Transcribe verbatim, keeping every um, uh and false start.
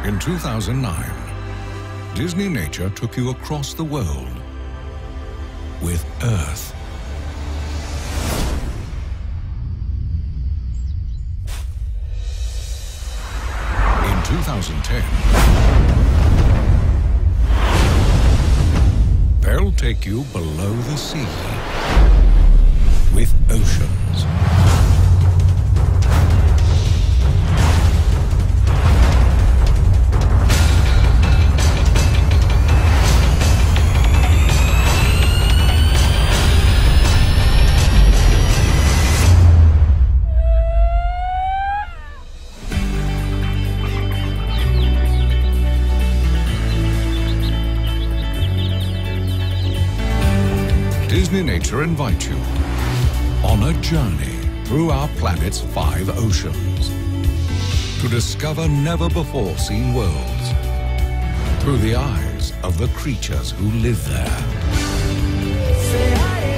In two thousand nine, Disney Nature took you across the world with Earth. In two thousand ten, they'll take you below the sea with Oceans. Disney Nature invites you on a journey through our planet's five oceans to discover never-before-seen worlds through the eyes of the creatures who live there.